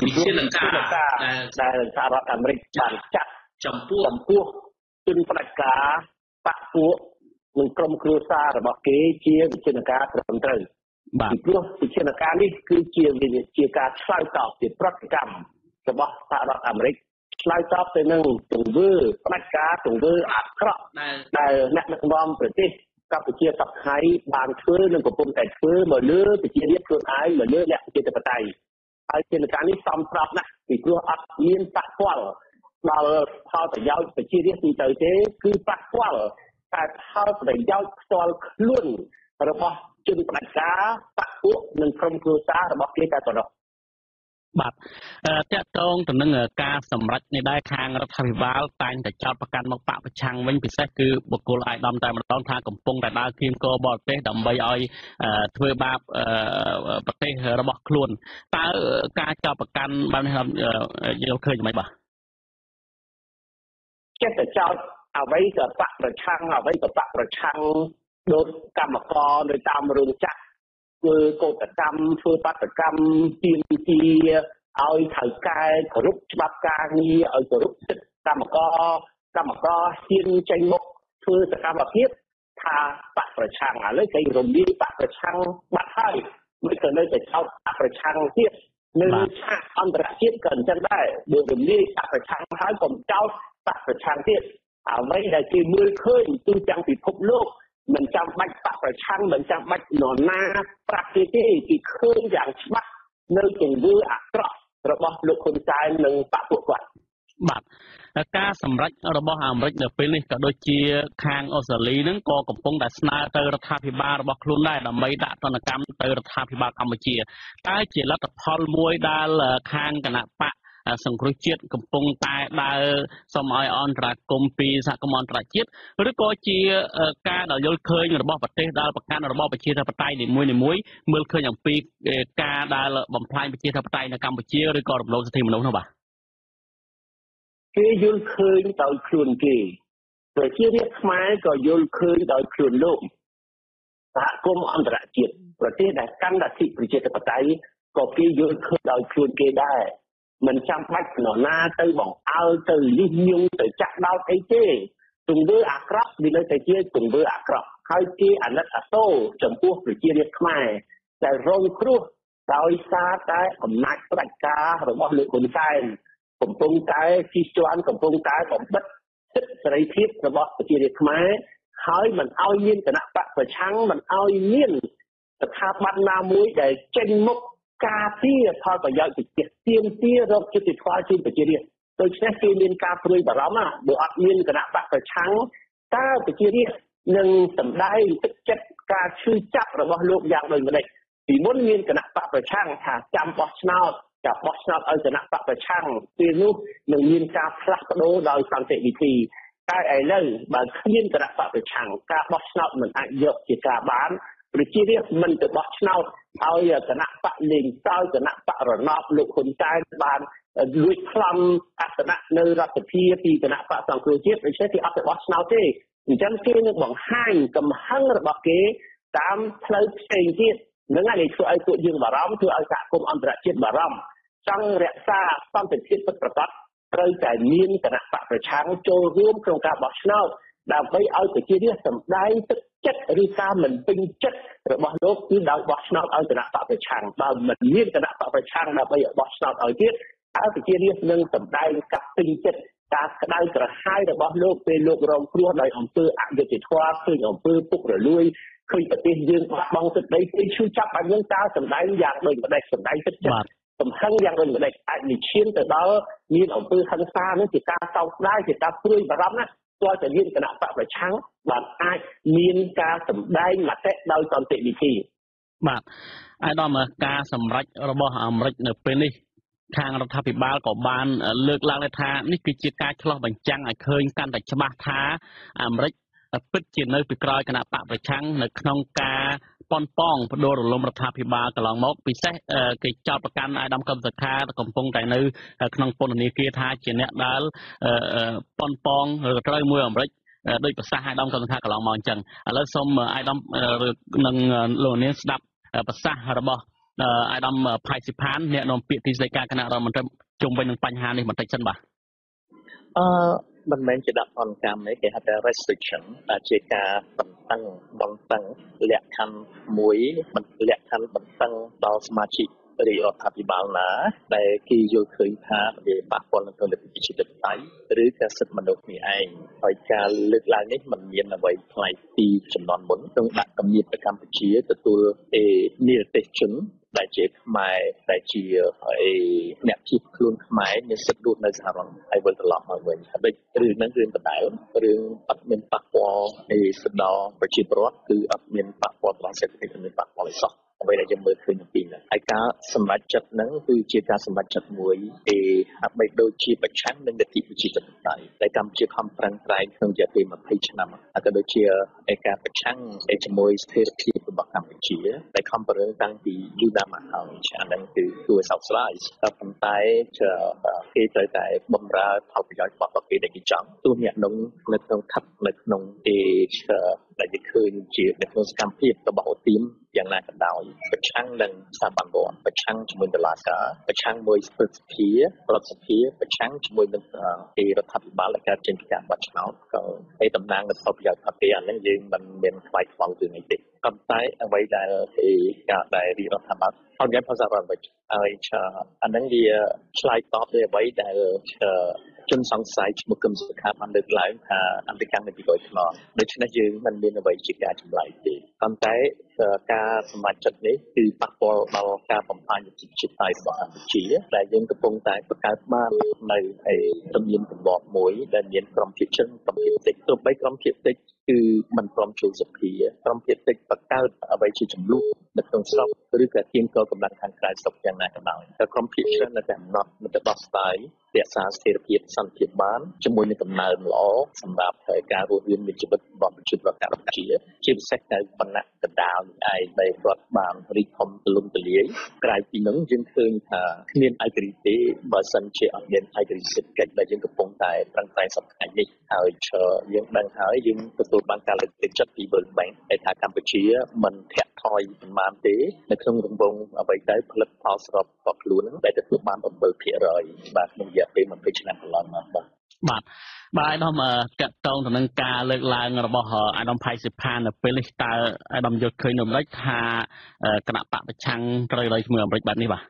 វិធានការដែលសហរដ្ឋអាមេរិកបានចាត់ចំពោះជនផ្ដាច់ការបាក់ពួកនិងក្រុមគ្រួសាររបស់គេជាវិធានការត្រឹមត្រូវពីព្រោះវិធានការនេះគឺជាការឆ្លើយតបជាប្រតិកម្មរបស់សហរដ្ឋអាមេរិកឆ្លើយតបទៅនឹងទង្វើផ្ដាច់ការទង្វើអាក្រក់ដែលអ្នកដឹកនាំប្រទេសកម្ពុជាសប្តាហ៍ថ្ងៃបានធ្វើនិងកំពុងតែធ្វើមកលើប្រជារាស្ត្រខ្លួនឯងមកលើលក្ខជាតិបតៃហើយវិធានការនេះសមស្របណាស់ពីព្រោះអត់មានប៉ះពាល់ដល់ផលប្រយោជន៍ប្រជារាស្ត្រទីទៅទេគឺប៉ះពាល់តែផលប្រយោជន៍ផ្ទាល់ខ្លួនរបស់ជនផ្ដាច់ការបកពួកនិងក្រុមគ្រួសាររបស់គេតែប៉ុណ្ណោះបាទតកតងទៅនឹងការសម្រេចនេះដែរខាងរដ្ឋាភិបាលតែងតែចោទប្រកាន់មកបកប្រឆាំងវិញពិសេសគឺបុគ្គលអាយដាមតែម្ដងថាកំពុងតែដើរគៀងគរបរទេសដើម្បីឲ្យធ្វើបាបប្រទេសរបស់ខ្លួនតើការចោទប្រកាន់បែបនេះយល់ឃើញមិនបាទចេះតែចោទអ្វីក៏បកប្រឆាំងអ្វីក៏បកប្រឆាំងដូចកម្មករនៅតាមរោងចក្រធ្វើកោតកម្មធ្វើបាតកម្មទាមទារឲ្យថៅកែគោរពច្បាប់ការងារឲ្យគោរពសិទ្ធិកម្មករហ៊ានចេញមុខធ្វើសកម្មភាពថាបកប្រឆាំងឥឡូវគេរំលាយបកប្រឆាំងបាត់ហើយមិនក៏នៅតែចោទបកប្រឆាំងទៀតនៅឆាកអន្តរជាតិក៏អញ្ចឹងដែរបើរំលាយបកប្រឆាំងហើយកុំចោទបកប្រឆាំងទៀតអ្វីដែលគេមើលឃើញទូទាំងពិភពលោកមិនចាំបាច់បកប្រឆាំងមិនចាំបាច់នរណាប្រាប់ទេគេឃើញយ៉ាងច្បាស់នៅទង្វើអាក្រក់របស់លោកហ៊ុនសែននិងបកពួកគាត់បាទការសម្រេចរបស់អាមេរិកនៅពេលនេះក៏ដូចជាខាងអូស្ត្រាលីនឹងក៏កំពុងតែស្នើទៅរដ្ឋាភិបាលរបស់ខ្លួនដែរដើម្បីដាក់ទណ្ឌកម្មទៅរដ្ឋាភិបាលកម្ពុជាតែជាលទ្ធផលមួយដែលខាងគណៈបកសង្គ្រោះជាតិកំពុងតែដើរសូមឲ្យអន្តរាគមន៍ពីសហគមន៍អន្តរជាតិឬក៏ជាការដែលយល់ឃើញរបស់ប្រទេសដែលប្រកាន់របបប្រជាធិបតេយ្យនីមួយៗមើលឃើញអំពីការដែលបំផ្លាញប្រជាធិបតេយ្យនៅកម្ពុជាឬក៏រំលោភសិទ្ធិមនុស្សនោះបាទគេយល់ឃើញដោយខ្លួនគេប្រជារាស្ត្រខ្មែរក៏យល់ឃើញដោយខ្លួនលោកសហគមន៍អន្តរជាតិប្រទេសដែលកាន់លទ្ធិប្រជាធិបតេយ្យក៏គេយល់ឃើញដោយខ្លួនគេដែរមិនចាំបាច់នរណាទៅបង្អើលទៅលិះញង់ទៅចាក់ដោតអីទេទង្វើអាក្រក់វានៅតែជាទង្វើអាក្រក់ហើយគេអាណិតអាសូរចំពោះប្រជារាស្ត្រខ្មែរដែលរងគ្រោះដោយសារតែអំណាចផ្ដាច់ការរបស់លោកហ៊ុនសែនកំពុងតែជិះជាន់កំពុងតែបំបិទសិទ្ធិសេរីភាពរបស់ប្រជារាស្ត្រខ្មែរហើយមិនឲ្យមានគណៈបកប្រឆាំងមិនឲ្យមានស្ថាប័នណាមួយដែលចេញមុខការពារផលប្រយោជន៍ប្រជាទាមទាររកយុត្តិធម៌ជូនប្រជារាស្ត្រដូច្នេះគេមានការព្រួយបារម្ភណាបើអត់មានគណៈបកប្រឆាំងតើប្រជារាស្ត្រនឹងសម្ដែងទឹកចិត្តការឈឺចាប់របស់លោកយ៉ាងដូចម្តេចពីមុនមានគណៈបកប្រឆាំងថាចាំបោះឆ្នោតចាប់បោះឆ្នោតឲ្យគណៈបកប្រឆាំងពេលនោះនឹងមានការផ្លាស់ប្ដូរដោយសន្តិវិធីតែឥឡូវបើគ្មានគណៈបកប្រឆាំងការបោះឆ្នោតមិនអាចយកជាការបានប្រជារាស្ត្រមិនទៅបោះឆ្នោតឲ្យគណៈបកលេងសើចគណៈបករណបលោកហ៊ុនសែនបានលួចប្លន់អាសនៈនៅរដ្ឋសភាពីគណៈបកសង្គ្រោះជាតិដូច្នេះគេអត់ទៅបោះឆ្នោតទេអញ្ចឹងគេនឹងបង្ហាញកំហឹងរបស់គេតាមផ្លូវផ្សេងទៀតនឹងហើយធ្វើឲ្យពួកយើងបារម្ភធ្វើឲ្យសហគមន៍អន្តរជាតិបារម្ភចង់រក្សាសន្តិភាពពិតប្រាកដត្រូវតែមានគណៈបកប្រឆាំងចូលរួមក្នុងការបោះឆ្នោតដើម្បីឲ្យប្រជារាស្ត្រសម្ដែងទឹកចិត្តឬការមិនពេញចិត្តរបស់លោកគឺដោយបោះឆ្នោតឲ្យគណៈបកប្រឆាំងបើមិនមានគណៈបកប្រឆាំងដើម្បីឲ្យបោះឆ្នោតឲ្យទៀតហើយប្រជារាស្ត្រនឹងសម្ដែងការពេញចិត្តការក្តៅក្រហាយរបស់លោកពេលលោករងគ្រោះដោយអំពើអយុត្តិធម៌ឃើញអំពើពុករលួយឃើញប្រទេសយើងបាត់បង់ទឹកដីពេលឈឺចាប់បែបនេះតើសម្ដែងយ៉ាងដូចម្តេចសម្ដែងទឹកចិត្តសំខឹងយ៉ាងដូចម្តេចអាចនិឈានទៅដល់មានអំពើហិង្សានេះជាការសោកស្ដាយជាការព្រួយបារម្ភណាទាល់តែមានគណៈបកប្រឆាំងបានអាចមានការសម្ដែងមតិដោយសន្តិវិធីបាទអាយដាមការសម្រេចរបស់អាមេរិកនៅពេលនេះខាងរដ្ឋាភិបាលក៏បានលើកឡើងថានេះគឺជាការឆ្លោះបញ្ចាំងឲ្យឃើញកាន់តែច្បាស់ថាអាមេរិកពិតជានៅពីក្រោយគណៈបកប្រឆាំងនៅក្នុងការប៉ុនប៉ងបដូររលំរដ្ឋាភិបាលកន្លងមកពិសេសគេចោទប្រកាន់អាយដាមកឹមសុខាកំពុងតែនៅក្នុងពន្ធនាគារថាជាអ្នកដែលប៉ុនប៉ងឬត្រូវមួយអាមេរិកដោយប្រសាសន៍អាយដាមកឹមសុខាកន្លងមកអញ្ចឹងឥឡូវសូមអាយដាមនឹងលោកនាងស្ដាប់ប្រសាសន៍របស់អាដាមផៃសិផានអ្នកនាំពាក្យទីស្តីការគណៈរដ្ឋមន្ត្រីជុំវិញនឹងបញ្ហានេះបន្តិចសិនបាទមិនមែនជាដាក់អន្តកម្មទេគេហៅថា restriction ដែលជាការបន្តឹងលក្ខខណ្ឌមួយលក្ខខណ្ឌបន្តឹងដល់សមាជិករាជរដ្ឋាភិបាលណាដែលគេយល់ឃើញថាវាប៉ះពាល់នឹងលទ្ធិប្រជាធិបតេយ្យឬក៏សិទ្ធិមនុស្សនេះឯងហើយការលើកឡើងនេះมันមានអ្វីផ្លែកពីចំនួនមុនក្នុងដាក់គំនិតទៅកម្ពុជាទទួលនិរទេសជនដែលជាខ្មែរដែលជាអ្នកជិះខ្លួនខ្មែរមានសិទ្ធិរស់នៅសហរដ្ឋហើយវិលត្រឡប់មកវិញហើយរឿងហ្នឹងរឿងដដែលរឿងអត់មានប៉ះពាល់សិទ្ធិដល់ប្រជាពលរដ្ឋគឺអត់មានប៉ះពាល់ដល់សេដ្ឋកិច្ចនិងប៉ះពាល់អីសោះអ្វីដែលយើងមើលឃើញពីហ្នឹងហើយការសម្រេចចិត្តហ្នឹងគឺជាការសម្រេចចិត្តមួយហាក់បីដូចជាប្រឆាំងនឹងលទ្ធិប្រជាធិបតេយ្យដែលកម្ពុជាខំប្រឹងប្រែងក្នុងរយៈពេល20ឆ្នាំហើយក៏ដូចជាការប្រឆាំងជាមួយស្ថិរភាពរបស់កម្ពុជាដែលខំប្រឹងតាំងពីយូរណាស់មកហើយអាហ្នឹងគឺគួរសោកស្ដាយតែប៉ុន្តែគេត្រូវតែបំរើផលប្រយោជន៍របស់គេដែលគេចង់ទោះអ្នកនោះនៅក្នុងខិតនៅក្នុងដែលគេឃើញជានៅក្នុងសកម្មភាពរបស់អូទីមយ៉ាងណាក៏ដោយប្រឆាំងនឹងស្ថាប័នរដ្ឋប្រឆាំងជាមួយតុលាការប្រឆាំងមួយស្ព្រឹទ្ធសភារដ្ឋសភាប្រឆាំងជាមួយនឹងរដ្ឋាភិបាលដែលកើតចេញពីការបោះឆ្នោតក៏តំណាងនៅផលប្រយោជន៍របស់គេអានេះយើងមិនមានខ្វាយខ្វល់រឿងអីទេប៉ុន្តែអ្វីដែលការដែលរដ្ឋាភិបាលអត់មានភាសារដ្ឋវិញហើយអានឹងវាឆ្លើយតបទៅអ្វីដែលជនសង្ស័យឈ្មោះគឹមសុខាបានលើកឡើងថាអន្តរកម្មនៅពីក្រោយខ្នងដូច្នេះយើងមិនមានអ្វីជាការចម្លែកទេប៉ុន្តែការសម្រេចចិត្តនេះគឺប៉ះពាល់ដល់ការបំផ្លាញប្រជាធិបតេយ្យរបស់កម្ពុជាដែលយើងកំពុងតែបង្កើតបាននៅទំនៀមទម្លាប់មួយដែលមានក្រុមភាគជនក្រុមភាគតិចទោះបីក្រុមភាគតិចគឺមិនព្រមចូលសភាក្រុមភាគតិចបង្កើតអ្វីជាចំនួននៅក្នុងស្រុកឬក៏ទាមកកម្លាំងខាងក្រៅស្រុកយ៉ាងណាក៏ដោយតែក្រុមភាគច្រើននៅតែអំណត់មិនទៅដោះស្រាយរក្សាស្ថិរភាពសន្តិភាពបានជាមួយនឹងដំណើរល្អសម្រាប់ការរស់រានមានជីវិតរបស់ប្រជាពលរដ្ឋកម្ពុជាជាពិសេសនៅបណ្ណៈកណ្ដាលនេះឯងដែលគាត់បានរីកធំទូលំទូលាយក្រៅពីនោះយើងឃើញថាគ្មានឯករាជ្យទេបើសិនជាអត់មានឯករាជ្យសេដ្ឋកិច្ចដែលយើងកំពុងតែប្រឹងប្រែងសប្តាហ៍នេះហើយយើងដឹងហើយយើងទទួលបានការលើកទឹកចិត្តពី World Bank ដែលថាកម្ពុជាមិនធាក់ថយប៉ុន្មានទេនៅក្នុងរង្វង់អ្វីដែលផលិតផលសរុបរបស់ខ្លួនដែលទទួលបាន 7% បាទក្នុងរយៈពេល20ឆ្នាំកន្លងមកបាទអាដាមតាក់ទងទៅនឹងការលើកឡើងរបស់អាដាមផៃសិផាននៅពេលនេះតើអាដាមយល់ឃើញនៅម្ដេចថាគណៈបកប្រឆាំងត្រូវរយជាមួយអាមេរិកបែបនេះបាទ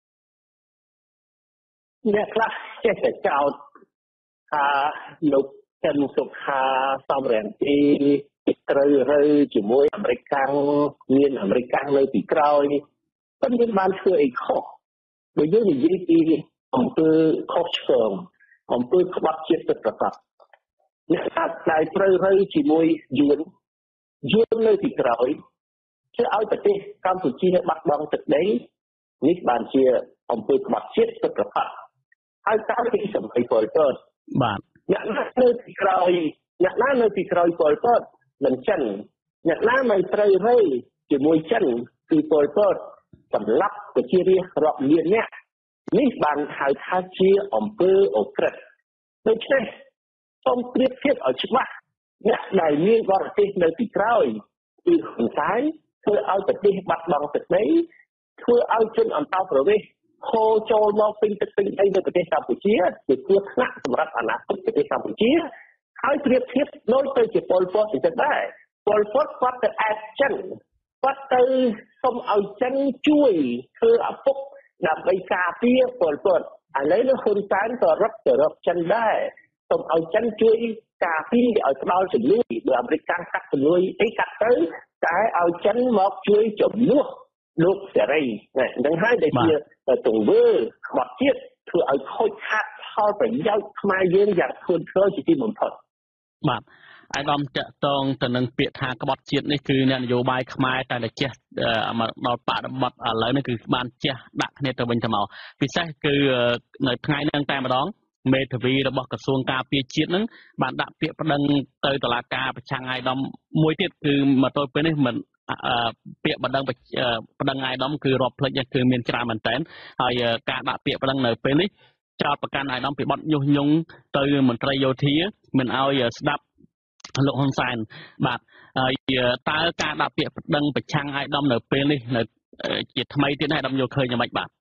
អ្នកខ្លះចេះតែចោទថាលោកចិនសុខាសំរងទីត្រូវរើជាមួយអាមេរិកកាំងមានអាមេរិកកាំងនៅពីក្រោយប៉ុន្តែបានធ្វើអីខុសបើយើងនិយាយពីអំពើខុសឆ្គងអំពើក្បត់ជាតិពិតប្រាកដអ្នកដែលត្រូវរើជាមួយយួននៅពីក្រោយធ្វើឲ្យប្រទេសកម្ពុជាបាត់បង់ទឹកដីនេះបានជាអំពើក្បត់ជាតិពិតប្រាកដហើយតាមពីសម័យពលពតបាទអ្នកណានៅពីក្រោយពលពតមិនចិនអ្នកណាមិនត្រូវរើជាមួយចិនគឺពលពតសម្លាប់ប្រជារាស្ត្ររាប់លាននាក់នេះបានហៅថាជាអំពើអូក្រិដ្ឋដូច្នេះសូមប្រៀបធៀបឲ្យច្បាស់អ្នកដែលមានបរទេសនៅពីក្រោយគឺហ៊ុនសែនធ្វើឲ្យប្រទេសបាត់បង់ទឹកដីធ្វើឲ្យជនអន្តោប្រវេសន៍ហូរចូលមកពេញទឹកពេញដីនៅប្រទេសកម្ពុជាគឺគ្រោះថ្នាក់សម្រាប់អនាគតប្រទេសកម្ពុជាហើយប្រៀបធៀបដូចទៅជាពលពតអញ្ចឹងដែរពលពតគាត់ទៅអែបចិនគាត់ទៅសុំឲ្យចិនជួយធ្វើឪពុកដើម្បីការពារពលពតឥឡូវនេះហ៊ុនសែនក៏រកចិនដែរសូមឲ្យចិនជួយការពារឲ្យផ្ដល់ជំនួយបើអាមេរិកកាំងកាត់ជំនួយអីកាត់ទៅតែឲ្យចិនមកជួយជំនួសលោកសេរីហ្នឹងហើយដែលជាទង្វើក្បត់ជាតិធ្វើឲ្យខូចខាតផលប្រយោជន៍ខ្មែរយើងយ៉ាងធ្ងន់ធ្ងរជាទីបំផុតបាទអាដាមតាក់ទងទៅនឹងពាក្យថាក្បត់ជាតិនេះគឺអ្នកនយោបាយខ្មែរតែចេះមកដល់បដិបត្តិឥឡូវនេះគឺបានចេះដាក់គ្នាទៅវិញទៅមកពិសេសគឺនៅថ្ងៃហ្នឹងតែម្ដងមេធាវីរបស់ក្រសួងការពារជាតិហ្នឹងបានដាក់ពាក្យប្តឹងទៅតុលាការប្រឆាំងអាយដាមមួយទៀតគឺមកទល់ពេលនេះមិនពាក្យប្តឹងអាយដាមគឺរាប់ផ្លេចគឺមានច្រើនមែនតើហើយការដាក់ពាក្យប្តឹងនៅពេលនេះចោទប្រកាន់អាយដាមពីបទញុះញង់ទៅមន្ត្រីយោធាមិនឲ្យស្ដាប់លោកហ៊ុនសែនបាទហើយតើការដាក់ពាក្យប្តឹងប្រឆាំងអាយដាមនៅពេលនេះនៅជាថ្មីទៀតហើយដំយល់ឃើញយ៉ាងម៉េចបាទ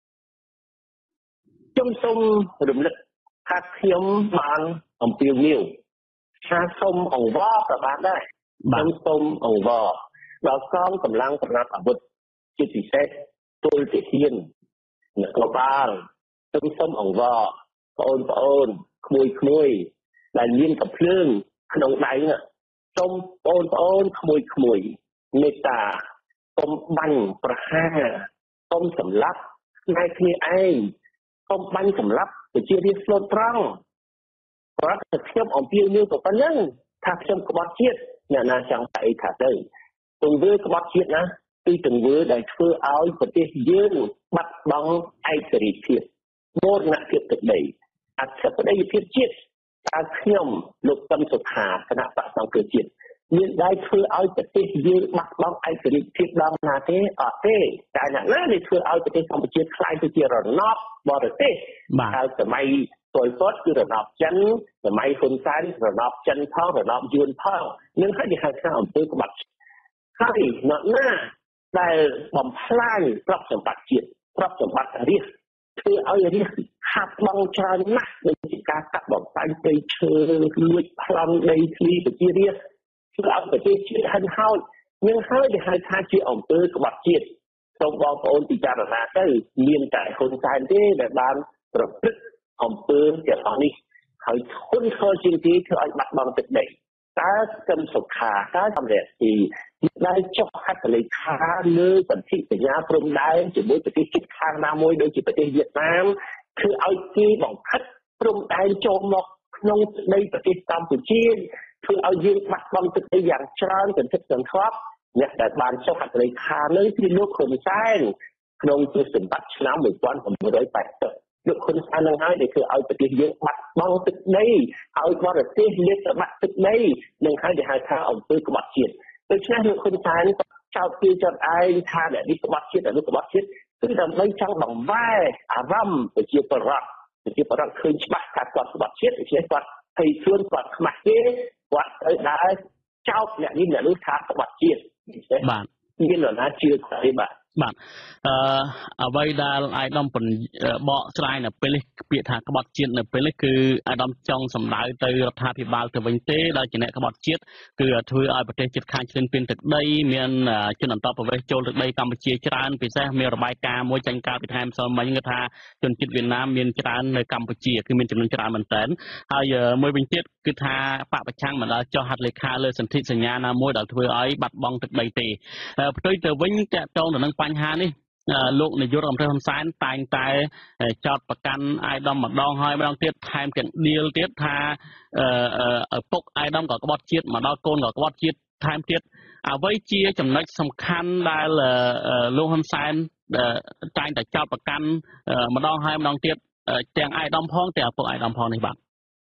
ខ្ញុំសូមរំលឹកថាខ្ញុំបានអំពាវនាវថាសូមអង្វរក៏បានដែរខ្ញុំសូមអង្វរដល់កងកម្លាំងប្រដាប់អាវុធជាពិសេសពលទាហាននគរបាលសូមអង្វរបងប្អូនក្មួយដែលមានកំភ្លើងក្នុងដៃសូមបងប្អូនក្មួយមេត្តាសូមបាញ់ប្រហារសូមសម្លាប់ថ្ងៃគ្នាឯងសូមបាញ់សម្លាប់ប្រជារាស្ត្រស្លូតត្រង់ព្រោះតែខ្ញុំអំពាវនាវទៅប៉ុណ្ណឹងថាខ្ញុំក្បត់ជាតិអ្នកណាចង់តែអីថាទៅទង្វើក្បត់ជាតិណាគឺទង្វើដែលធ្វើឲ្យប្រទេសយើងបាត់បង់ឯករាជ្យភាពបូរណភាពទឹកដីអធិបតេយ្យភាពជាតិតើខ្ញុំលោកកឹមសុខាគណៈបក្សសង្គ្រោះជាតិមានដែរធ្វើឲ្យប្រទេសយើងបាត់បង់ឯករាជ្យភាពដល់ណាទេអត់ទេតែអ្នកណាដែលធ្វើឲ្យប្រទេសកម្ពុជាខ្លាយទៅជារណបបរទេសហើយសម័យពលពតគឺរណបចិនសម័យហ៊ុនសែនរណបចិនផងរណបយួនផងនឹងហើយគេហៅថាអំពើក្បត់ហើយអ្នកណាដែលបំផ្លាញទ្រព្យសម្បត្តិជាតិទ្រព្យសម្បត្តិរាស្ត្រធ្វើឲ្យរាស្ត្រខាត់បងច្រើនណាស់ដូចជាការកាប់បំផ្លាញព្រៃឈើលួចប្លន់ដីធ្លីប្រជារាស្ត្រធ្វើឲ្យប្រទេសជាតិហិនហោចនឹងហើយគេហៅថាជាអំពើក្បត់ជាតិសូមបងប្អូនពិចារណាទៅមានតែហ៊ុនសែនទេដែលបានប្រព្រឹត្តអំពើទាំងអស់នេះហើយធ្ងន់ធ្ងរជាងគេធ្វើឲ្យបាត់បង់ទឹកដីតើកឹមសុខាតើសម្រាប់ទីដែលចុះហត្ថលេខាលើសន្ធិសញ្ញាព្រំដែនជាមួយប្រទេសជិតខាងណាមួយដូចជាប្រទេសវៀតណាមធ្វើឲ្យគេបង្ខិតព្រំដែនចូលមកក្នុងទឹកដីប្រទេសកម្ពុជាធ្វើឲ្យយើងបាត់បង់ទឹកដីយ៉ាងច្រើនសន្ធឹកសន្ធាប់អ្នកដែលបានចុះហត្ថលេខានេះគឺលោកហ៊ុនសែនក្នុងទសវត្សរ៍ឆ្នាំ1980លោកហ៊ុនសែននឹងហើយដែលធ្វើឲ្យប្រទេសយើងបាត់បង់ទឹកដីឲ្យបរទេសលាតត្របាក់ទឹកដីនឹងហើយដែលហៅថាអំពើក្បត់ជាតិដូច្នេះលោកហ៊ុនសែនចោទពីចោទឯងថាអ្នកនេះក្បត់ជាតិអ្នកនោះក្បត់ជាតិគឺដើម្បីចង់បង្វែរអារម្មណ៍ប្រជាពលរដ្ឋឃើញច្បាស់ថាគាត់ក្បត់ជាតិដូច្នេះគាត់ភ័យខ្លួនគាត់ខ្មាស់គេគាត់ត្រូវដើរចោទអ្នកនេះអ្នកនោះថាក្បត់ជាតិបាទមាននរណាជឿគាត់ទេបាទបាទអ្វីដែលអាយដាមបកស្រាយនៅពេលនេះពាក្យថាក្បត់ជាតិនៅពេលនេះគឺអាយដាមចង់សម្ដៅទៅរដ្ឋាភិបាលទៅវិញទេដែលជាអ្នកក្បត់ជាតិគឺធ្វើឲ្យប្រទេសជិតខាងឈ្លានពានទឹកដីមានជនអន្តោប្រវេសន៍ចូលទឹកដីកម្ពុជាច្រើនពិសេសមានរបាយការណ៍មួយចេញកាលពីថ្ងៃម្សិលមិញគឺថាជនជាតិវៀតណាមមានច្រើននៅកម្ពុជាគឺមានចំនួនច្រើនមែនទែនហើយមួយវិញទៀតគឺថាបកប្រឆាំងមិនដែលចុះហត្ថលេខាលើសន្ធិសញ្ញាណាមួយដែលធ្វើឲ្យបាត់បង់ទឹកដីទេផ្ទុយទៅវិញតកតងទៅនឹងបញ្ហានេះលោកនាយករដ្ឋមន្ត្រីហ៊ុនសែនតែងតែចោទប្រកាន់អាយដាមម្ដងហើយម្ដងទៀតថែមទាំងឌីលទៀតថាឪពុកអាយដាមក៏ក្បត់ជាតិមកដល់កូនក៏ក្បត់ជាតិថែមទៀតអ្វីជាចំណុចសំខាន់ដែលលោកហ៊ុនសែនតែងតែចោទប្រកាន់ម្ដងហើយម្ដងទៀតទាំងអាយដាមផងទាំងឪពុកអាយដាមផងនេះបាទ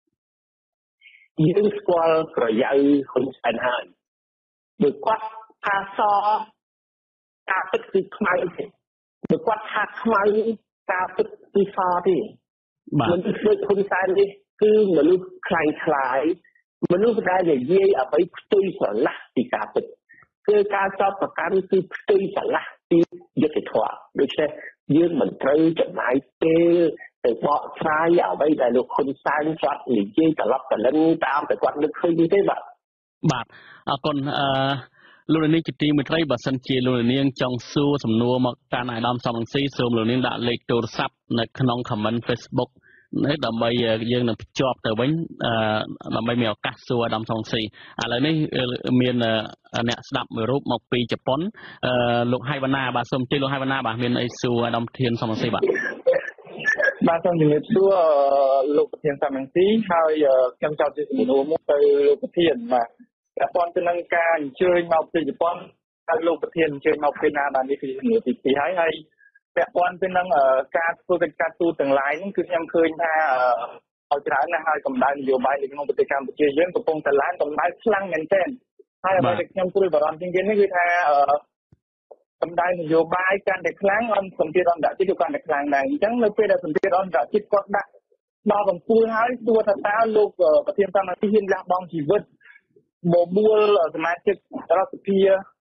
យើងស្គាល់ក្រយៅហ៊ុនសែនហើយបើគាត់ថាសការពិតគឺខ្មៅទេបើគាត់ថាខ្មៅការពិតគឺសទេមនុស្សដូចហ៊ុនសែននេះគឺមនុស្សខ្លាំងខ្លាយមនុស្សដែលនិយាយអ្វីផ្ទុយស្រឡះពីការពិតគឺការចោទប្រកាន់គឺផ្ទុយស្រឡះពីយុត្តិធម៌ដូច្នេះយើងមិនត្រូវចំណាយពេលទៅបកស្រាយអ្វីដែលលោកហ៊ុនសែនគាត់និយាយត្រឡប់ត្រលឹងតាមតែគាត់នឹកឃើញទេបាទអរគុណលោកនាងជាទីមេត្រីបើសិនជាលោកនាងចង់សួរសំណួរមកកាន់អាយដាមសំរងស៊ីសូមលោកនាងដាក់លេខទូរស័ព្ទនៅក្នុង comment Facebook នេះដើម្បីយើងនឹងភ្ជាប់ទៅវិញដើម្បីមានឱកាសសួរអាយដាមសំរងស៊ីឥឡូវនេះមានអ្នកស្ដាប់មួយរូបមកពីជប៉ុនលោកហៃវណ្ណាបាទសូមជម្រាបលោកហៃវណ្ណាបាទមានអីសួរអាយដាមធានសំរងស៊ីបាទសូមជំរាបសួរលោកប្រធានសំរងស៊ីហើយខ្ញុំចង់ជម្រាបសំណួរមួយទៅលោកប្រធានបាទពាក់ព័ន្ធទៅនឹងការអញ្ជើញមកពីជប៉ុនហើយលោកប្រធានអញ្ជើញមកពេលណាបាទនេះគឺជំនួសទី2ហើយពាក់ព័ន្ធទៅនឹងការធ្វើកិច្ចការទូតទាំងឡាយហ្នឹងគឺខ្ញុំឃើញថាឲ្យច្រើនណាស់ហើយកម្ដៅនយោបាយនៅក្នុងប្រទេសកម្ពុជាយើងកំពុងតែឡើងកម្ដៅខ្លាំងមែនទែនហើយអ្វីដែលខ្ញុំព្រួយបារម្ភជាងគេនេះគឺថាកម្ដៅនយោបាយកាន់តែខ្លាំងសម្ពាធអន្តរជាតិក៏កាន់តែខ្លាំងដែរអញ្ចឹងនៅពេលដែលសម្ពាធអន្តរជាតិគាត់ដាក់ដល់កំពូលហើយទោះថាតើលោកប្រធានសមាជិកហ៊ានលះបង់ជីវិតបបួលសមាជិករដ្ឋសភា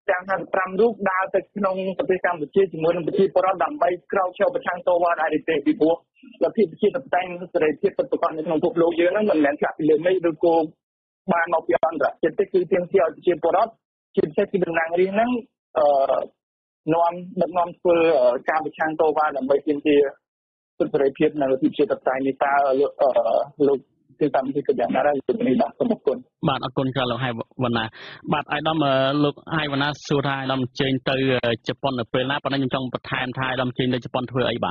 ទាំង55រូបដើរទៅក្នុងប្រទេសកម្ពុជាជាមួយនឹងប្រជាពលរដ្ឋដើម្បីក្រោកឈរប្រឆាំងតវ៉ាអរិទេពីព្រោះលទ្ធិប្រជាធិបតេយ្យនិងសេរីភាពពិតប្រាកដនៅក្នុងពិភពលោកយើងហ្នឹងមិនមែនឆ្លាក់ពីលើមេឃឬក៏បានមកពីអន្តរជាតិទេគឺទាមទារឲ្យប្រជាពលរដ្ឋជាពិសេសពីតំណាងរាស្ត្រហ្នឹងនាំដឹកនាំធ្វើការប្រឆាំងតវ៉ាដើម្បីទាមទារសិទ្ធិសេរីភាពនិងលទ្ធិប្រជាធិបតេយ្យនេះតើលោកគឺតាមទីកញ្ញាណាហើយជំរាបបាទសូមអរគុណបាទអរគុណច្រើនលោកហៃវណ្ណាបាទអាយដាមលោកហៃវណ្ណាសួរថាអាយដាមជើញទៅជប៉ុននៅពេលណាប៉ុន្តែខ្ញុំចង់បន្ថែមថាអាយដាមជើញទៅជប៉ុនធ្វើអីបាទ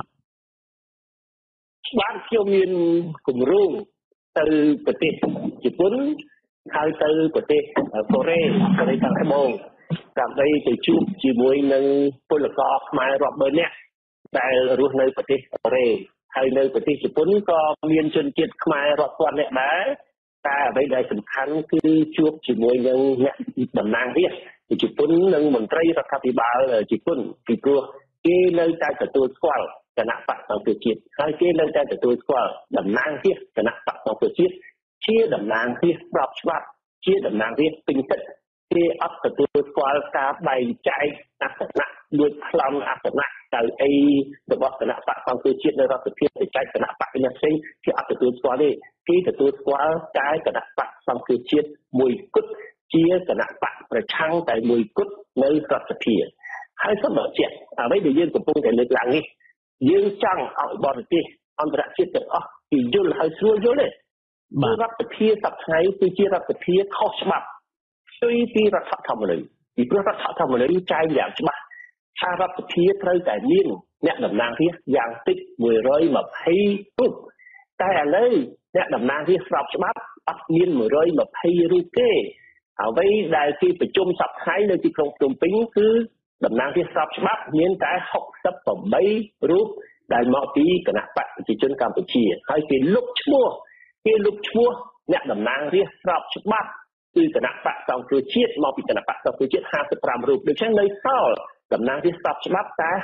ខ្ញុំមានគម្រោងទៅប្រទេសជប៉ុនហើយទៅប្រទេសកូរ៉េខាងត្បូងដើម្បីទៅជួបជាមួយនឹងពលករខ្មែររាប់ម៉ឺននាក់ដែលរស់នៅប្រទេសកូរ៉េហើយនៅប្រទេសជប៉ុនក៏មានជនជាតិខ្មែររាប់ពាន់នាក់ដែរតែអ្វីដែលសំខាន់គឺជួបជាមួយនឹងអ្នកតំណាងរាស្ត្រជប៉ុននិងមន្ត្រីរដ្ឋាភិបាលជប៉ុនពីព្រោះគេនៅតែទទួលស្គាល់គណៈបកសង្គ្រោះជាតិហើយគេនៅតែទទួលស្គាល់តំណាងរាស្ត្រគណៈបកសង្គ្រោះជាតិជាតំណាងរាស្ត្រស្របច្បាប់ជាតំណាងរាស្ត្រពេញសិទ្ធិគេអត់ទទួលស្គាល់ការបែងចែកអាសនៈដូចខ្លំអាសនៈទៅអីរបស់គណៈបកសង្គ្រោះជាតិនៅរដ្ឋសភាទៅចែកគណៈបកផ្សេងគេអត់ទទួលស្គាល់ទេគេទទួលស្គាល់តែគណៈបកសង្គ្រោះជាតិមួយគត់ជាគណៈបកប្រឆាំងតែមួយគត់នៅរដ្ឋសភាហើយសូមបញ្ជាក់អ្វីដែលយើងកំពុងតែលើកឡើងនេះយើងចង់ឲ្យបរទេសអន្តរជាតិទាំងអស់គេយល់ហើយស្រួលយល់ទេរដ្ឋសភាសប្តាហ៍គឺជារដ្ឋសភាខុសច្បាប់ស្ទុយពីរដ្ឋធម្មនុញ្ញពីព្រោះរដ្ឋធម្មនុញ្ញចែងយ៉ាងច្បាស់ថារដ្ឋសភាត្រូវតែមានអ្នកតំណាងរាស្ត្រយ៉ាងតិច120រូបតែឥឡូវអ្នកតំណាងរាស្ត្រស្របច្បាប់អត់មាន120រូបទេអ្វីដែលគេប្រជុំសប្តាហ៍នៅទីក្រុងភ្នំពេញគឺតំណាងរាស្ត្រស្របច្បាប់មានតែ68រូបដែលមកពីគណៈបកប្រជាជនកម្ពុជាហើយគេលុបឈ្មោះអ្នកតំណាងរាស្ត្រស្របច្បាប់គឺគណៈបកសង្គ្រោះជាតិមកពីគណៈបកសង្គ្រោះជាតិ55រូបដូច្នេះនៅសល់តំណាងរាស្ត្រស្របច្បាប់តែ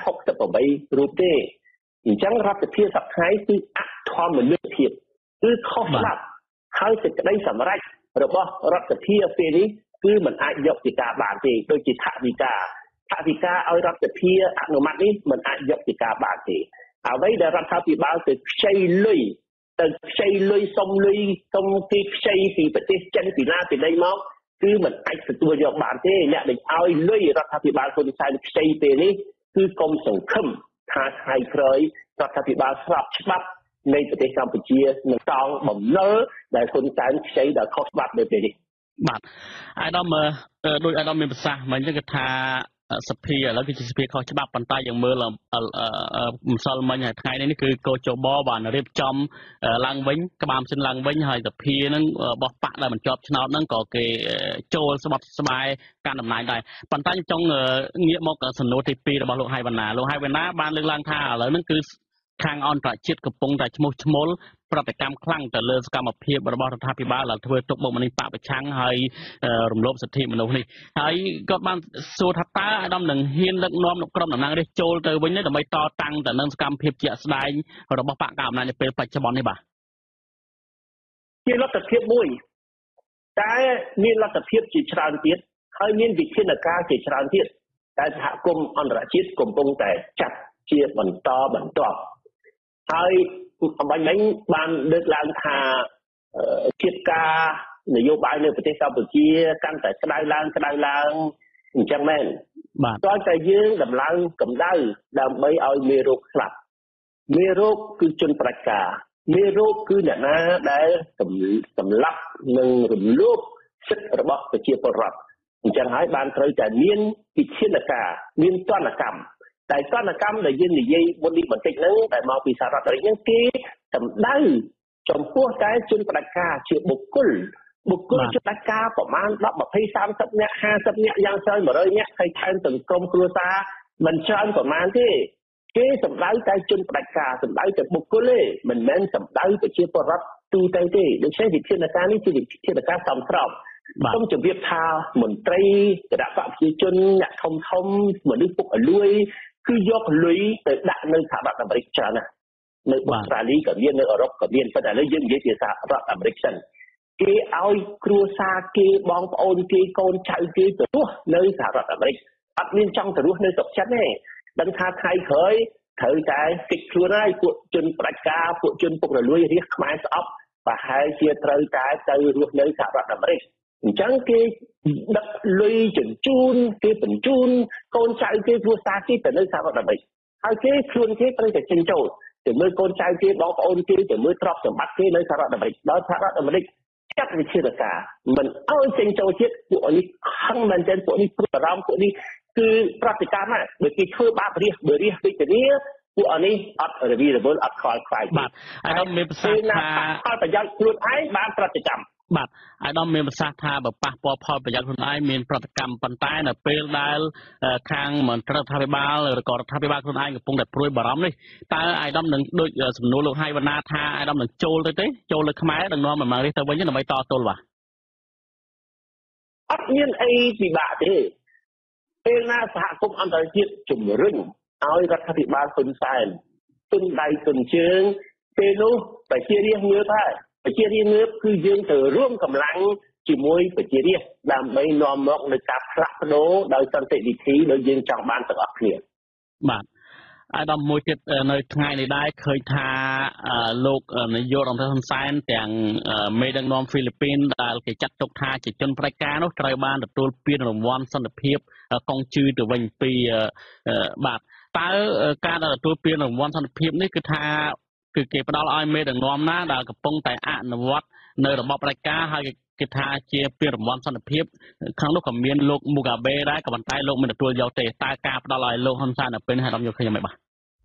68រូបទេអញ្ចឹងរដ្ឋសភាសប្តាហ៍គឺអធម្មនិកភាពគឺខុសច្បាប់ហើយសេចក្តីសម្រេចរបស់រដ្ឋសភាពេលនេះគឺមិនអាចយកជាការបានទេដូចជាថវិកាឲ្យរដ្ឋសភាអនុម័តនេះមិនអាចយកជាការបានទេអ្វីដែលរដ្ឋាភិបាលទៅខ្ចីលុយសុំគេខ្ចីពីប្រទេសចិនពីណាពីណីមកគឺមិនអាចទទួលយកបានទេអ្នកដែលឲ្យលុយរដ្ឋាភិបាលហ៊ុនសែនខ្ចីពេលនេះគឺកុំសង្ឃឹមថាថ្ងៃក្រោយរដ្ឋាភិបាលស្របច្បាប់នៃប្រទេសកម្ពុជានឹងតងបំណុលដែលហ៊ុនសែនខ្ចីដោយខុសច្បាប់នៅពេលនេះបាទអាយដាមដោយអាយដាមមានប្រសាសន៍មិនចឹងគឺថាសភាឥឡូវគឺជាសភាខុសច្បាប់ប៉ុន្តែយើងមើលម្សិលមិញហើយថ្ងៃនេះគឺកោជបបានរៀបចំឡើងវិញក្បាលម៉ាស៊ីនឡើងវិញហើយសភានឹងបោះបកដែលមិនជាប់ឆ្នោតហ្នឹងក៏គេចូលស្បត់ស្បាយការដំណើរដែរប៉ុន្តែខ្ញុំចង់ងាកមកសំណួរទី2របស់លោកហៃវណ្ណាបានលើកឡើងថាឥឡូវហ្នឹងគឺខាងអន្តរជាតិកំពុងតែឈ្មោះឈ្មោលប្រតិកម្មខ្លាំងទៅលើសកម្មភាពរបស់រដ្ឋាភិបាលដែលធ្វើទុកបុកម្នេញបកប្រឆាំងហើយរំលោភសិទ្ធិមនុស្សនេះហើយគាត់បានសួរថាតើអាដាមនឹងហ៊ានដឹកនាំក្រុមតំណាងរាស្ត្រចូលទៅវិញដើម្បីតតាំងទៅនឹងសកម្មភាពជាក់ស្ដែងរបស់បកកណ្ដាលអំណាចនៅពេលបច្ចុប្បន្ននេះបាទជាលទ្ធភាពមួយតែមានលទ្ធភាពជាច្រើនទៀតហើយមានវិធានការជាច្រើនទៀតតែសហគមន៍អន្តរជាតិកំពុងតែចាត់ជាបន្តបន្ទាប់ហើយអំបញ្ញមិញបានលើកឡើងថាភាពការនយោបាយនៅប្រទេសកម្ពុជាកាន់តែក្តៅឡើងអញ្ចឹងមែនបាទតើតែយើងដំឡើងកម្ដៅដើម្បីឲ្យមេរោគស្លាប់មេរោគគឺជនប្រជាការមេរោគគឺអ្នកណាដែលសម្លាប់និងរំលោភសិទ្ធិរបស់ប្រជាពលរដ្ឋអញ្ចឹងហើយបានត្រូវតែមានវិធានការមានទណ្ឌកម្មតែទណ្ឌកម្មដែលយើងនិយាយមុននេះបន្តិចហ្នឹងដែលមកពីសហរដ្ឋអាមេរិកហ្នឹងគេសម្ដៅចំពោះតែជនផ្ដាច់ការជាបុគ្គលជនផ្ដាច់ការប្រមាណ10 20 30នាក់50នាក់យ៉ាងច្រើន100នាក់ហើយថែមទាំងក្រុមគ្រួសារមិនច្រើនប្រមាណទេគេសម្ដៅតែជនផ្ដាច់ការសម្ដៅតែបុគ្គលទេមិនមែនសម្ដៅប្រជាពលរដ្ឋទូទៅទេដូច្នេះវិធានការនេះជាវិធានការសមស្របសូមជម្រាបថាមន្ត្រីគណៈបកប្រជាជនអ្នកធំមនុស្សពុករលួយគឺយកលុយទៅដាក់នៅសហរដ្ឋអាមេរិកច្រើនណាស់នៅអូស្ត្រាលីក៏មាននៅអឺរ៉ុបក៏មានប៉ុន្តែឥឡូវយើងនិយាយពីសហរដ្ឋអាមេរិកសិនគេឲ្យគ្រួសារគេបងប្អូនគេកូនចៅគេទៅរស់នៅសហរដ្ឋអាមេរិកអត់មានចង់ទៅរស់នៅស្រុកចិនទេដឹងថាថ្ងៃក្រោយត្រូវតែគិតខ្លួនហើយពួកជនផ្ដាច់ការពួកជនពុករលួយរាជខ្មែរស្អប់ប្រហែលជាត្រូវតែទៅរស់នៅសហរដ្ឋអាមេរិកអញ្ចឹងគេដឹកលុយជញ្ជូនគេបញ្ជូនកូនចៅគេគ្រួសារគេទៅនៅសហរដ្ឋអាមេរិកហើយគេខ្លួនគេត្រូវតែចិញ្ចោលទៅមើលកូនចៅគេបងប្អូនគេទៅមើលទ្រព្យសម្បត្តិគេនៅសហរដ្ឋអាមេរិកដល់សហរដ្ឋអាមេរិកចាត់វិធានការមិនឲ្យចិញ្ចោលជាតិពួកនេះខឹងមែនទែនពួកនេះព្រួយបារម្ភពួកនេះគឺប្រតិកម្មណាបើគេធ្វើបាបរាជបើរាជវិធានាពួកនេះអត់រវីរវល់អត់ខ្វល់ខ្វាយបាទអាដាមមានប្រសាសន៍ថាផលប្រយោជន៍ខ្លួនឯងបានប្រតិកម្មបាទអាដាមមានប្រសាសន៍ថាបើប៉ះពាល់ផលប្រយោជន៍ខ្លួនឯងមានប្រតិកម្មប៉ុន្តែនៅពេលដែលខាងមន្ត្រីរដ្ឋាភិបាលឬក៏រដ្ឋាភិបាលខ្លួនឯងកំពុងតែព្រួយបារម្ភនេះតើអាដាមនឹងដូចសំណួរលោកហៃវណ្ណាថាអាដាមនឹងចូលទៅទេចូលលើខ្មែរនឹងនាំមករៀបទៅវិញដើម្បីតទល់បាទអត់មានអីពិបាកទេពេលណាសហគមន៍អន្តរជាតិជំរុញឲ្យរដ្ឋាភិបាលហ៊ុនសែនទុនដៃទុនជើងពេលនោះប្រជារាស្ត្រងើបហើយប្រជារាស្ត្រងើបគឺយើងទៅរួមកម្លាំងជាមួយប្រជារាស្ត្រដើម្បីនាំមកនៅការផ្លាស់ប្ដូរដោយសន្តិវិធីដោយយើងចង់បានទាំងអស់គ្នាបាទអាដាមមួយទៀតនៅថ្ងៃនេះដែរឃើញថាលោកនាយករដ្ឋមន្ត្រីហ៊ុនសែនទាំងមេដឹកនាំហ្វីលីពីនដែលគេចាត់ទុកថាជាជនផ្ដាច់ការនោះត្រូវបានទទួលពានរង្វាន់សន្តិភាពកងជឿទៅវិញពីបាទតើការទទួលពានរង្វាន់សន្តិភាពនេះគឺថាគឺគេផ្ដល់ឲ្យមេដឹកនាំណាដែលកំពុងតែអនុវត្តនៅរបបផ្ដាច់ការហើយគេថាជាពានរង្វាន់សន្តិភាពខាងនោះក៏មានលោកមូកាបេដែរក៏ប៉ុន្តែលោកមិនទទួលយកទេតើការផ្ដល់ឲ្យលោកហ៊ុនសែននៅពេលនេះអាដាមយកឃើញយ៉ាងម៉េចបាទ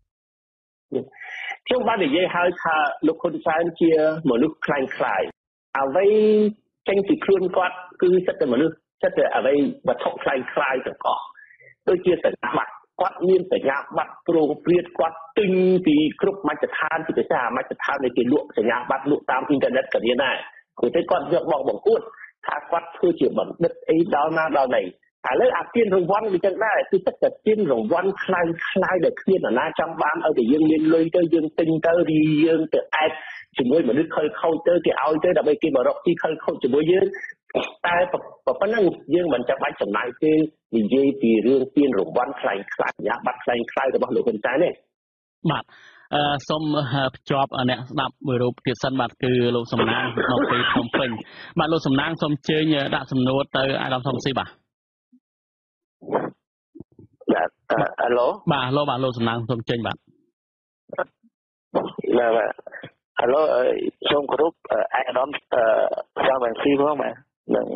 ខ្ញុំបាននិយាយហើយថាលោកហ៊ុនសែនជាមនុស្សខ្លាំងខ្លាយអ្វីចេញពីខ្លួនគាត់គឺសិតតែមនុស្សសិតតែអ្វីវត្ថុខ្លាំងខ្លាយទាំងអស់ដូចជាសញ្ញាបត្រគាត់មានសញ្ញាបត្រប្រងព្រាតគាត់ទិញពីគ្រប់មជ្ឈដ្ឋានពីភាសាមជ្ឈដ្ឋានដែលគេលក់សញ្ញាបត្រលក់តាមអ៊ីនធឺណិតក៏មានដែរព្រោះតែគាត់យកមកបង្អួតថាគាត់ធ្វើជាបណ្ឌិតអីដល់ណាដល់ណីឥឡូវអាពានរង្វាន់វាចឹងដែរគឺទឹកតែពានរង្វាន់ខ្លាំងដែលគ្មាននរណាចង់បានឲ្យតែយើងមានលុយទៅយើងទិញទៅរីយើងទៅអែបជាមួយមនុស្សខិលខូចទៅគេឲ្យទៅដើម្បីគេមករកទីខិលខូចជាមួយយើងតែប៉ុណ្ណឹងយើងមិនចាំបាច់ចំណាយពេលនិយាយពីរឿងពានរង្វាន់ខ្លាំងយ៉ាបាត់ខ្លាំងរបស់លោកហ៊ុនសែនទេបាទសូមភ្ជាប់អ្នកស្ដាប់មួយរូបទៀតសិនបាទគឺលោកសំណាងនៅពីភ្នំពេញបាទលោកសំណាងសូមអញ្ជើញដាក់សំណួរទៅអាដាមសំស៊ីបាទអាឡូបាទលោកសំណាងសូមអញ្ជើញបាទបាទអាឡូសូមគោរពអាដាមសំស៊ីផងបាទនឹង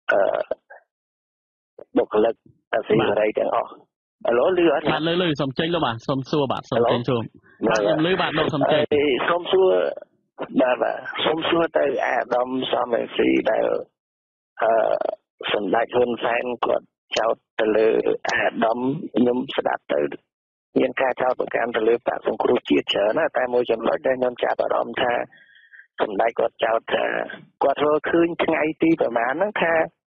បុគ្គលិកអសីរ័យទាំងអស់អាឡូលឺអត់បាទលឺសូមចេញលោកបាទសូមសួរបាទសូមចេញជួមបាទខ្ញុំលឺបាទលោកសូមចេញសូមសួរបាទសូមសួរទៅអាដាមសំស៊ីដែលសម្ដេចហ៊ុនសែនគាត់ចោទទៅលើអាដាមខ្ញុំស្ដាប់ទៅមានការចោទប្រកាន់ទៅលើបកសង្គ្រោះជាតិច្រើនណាតែមួយចំណុចដែលខ្ញុំចាប់អារម្មណ៍ថាសម្ដេចគាត់ចោទថាគាត់រកឃើញថ្ងៃទីប្រហែលហ្នឹងថា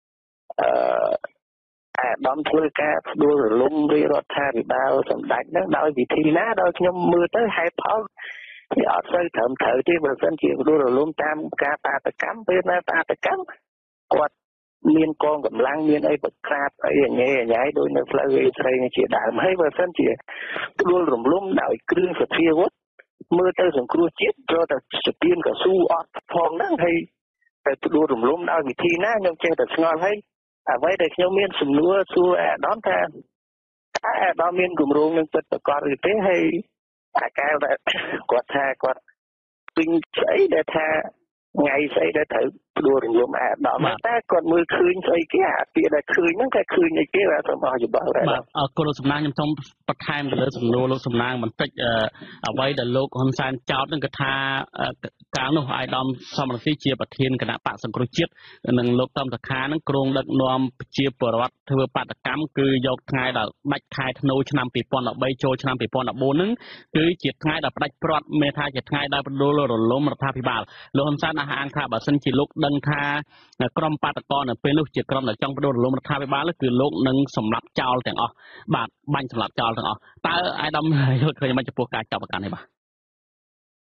អាដាមធ្វើការផ្ដួលរលំរាជរដ្ឋាភិបាលសម្ដេចហ្នឹងដោយវិធីណាដោយខ្ញុំមើលទៅហេតុផលវាអត់សូវត្រឹមត្រូវទេបើមិនជាផ្ដួលរលំតាមការបាតកម្មពេលណាបាតកម្មគាត់មានកងកម្លាំងមានអីប្រក្រាបអីញ៉ៃដោយនៅផ្លូវអេស្រីជាដើមហើយបើមិនជាផ្ដួលរំលំដោយគ្រឿងសភាវុធមើលទៅសង្គ្រោះជាតិចូលតែស្ពានកស៊ូអត់ផងហ្នឹងហើយតែផ្ដួលរំលំដោយវិធីណាខ្ញុំចេះតែឆ្ងល់ហើយអ្វីដែលខ្ញុំមានសំណួរសួរអាដាមថាអាដាមមានគម្រោងនឹងពិតប្រកបឬទេហើយអាកែវដែលគាត់ថាគាត់ពេញស្អីដែលថាថ្ងៃស្អីដែលត្រូវផ្ដួលរំលំអាដាមតែគាត់មើលឃើញស្អីគេអាពាក្យដែលឃើញហ្នឹងគេឃើញអីគេបាទសូមអរយោបល់បាទអរគុណលោកសំណាងខ្ញុំសូមបន្ថែមទៅលើសំណួរលោកសំណាងបន្តិចអ្វីដែលលោកហ៊ុនសែនចោទហ្នឹងគឺថាកាលនោះអាយដាមសំរងស៊ីជាប្រធានគណៈបកសង្គ្រោះជាតិនិងលោកតំតខាហ្នឹងគ្រងដឹកនាំប្រជាពលរដ្ឋធ្វើបាតកម្មគឺយកថ្ងៃដែលដាច់ខែធ្នូឆ្នាំ2013ចូលឆ្នាំ2014ហ្នឹងគឺជាថ្ងៃដែលផ្ដាច់ព្រាត់មានថាជាថ្ងៃដែលផ្ដួលរលំរដ្ឋាភិបាលលោកហ៊ុនសែនអះអាងថាបើសិនជាលោកដឹងថាក្រុមបាតកោនៅពេលនោះជាក្រុមដែលចង់ផ្ដួលរលំរដ្ឋាភិបាលគឺលោកនឹងសម្លាប់ចោលទាំងអស់បាទបាញ់សម្លាប់ចោលទាំងអស់តើអាយដាមយល់ឃើញមិនចំពោះការចាប់ប្រកាន់នេះបាទ